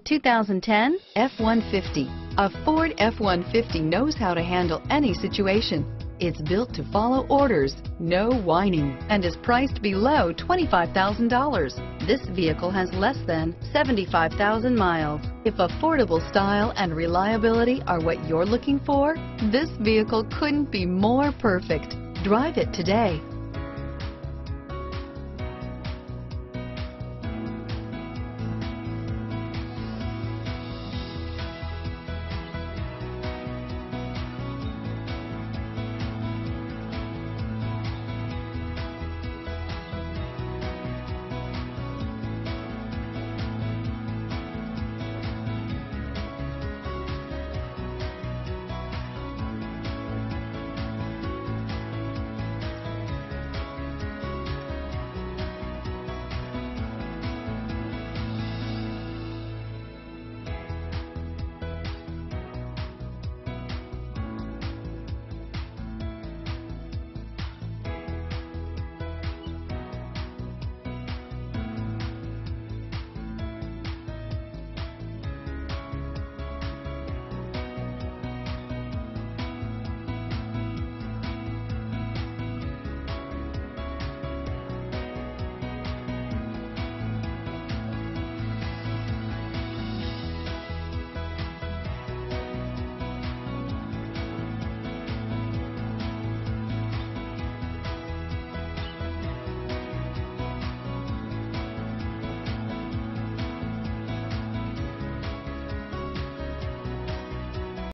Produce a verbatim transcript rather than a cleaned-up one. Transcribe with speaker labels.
Speaker 1: two thousand ten F one fifty. A Ford F one fifty knows how to handle any situation. It's built to follow orders, no whining, and is priced below twenty-five thousand dollars. This vehicle has less than seventy-five thousand miles. If affordable style and reliability are what you're looking for, this vehicle couldn't be more perfect. Drive it today.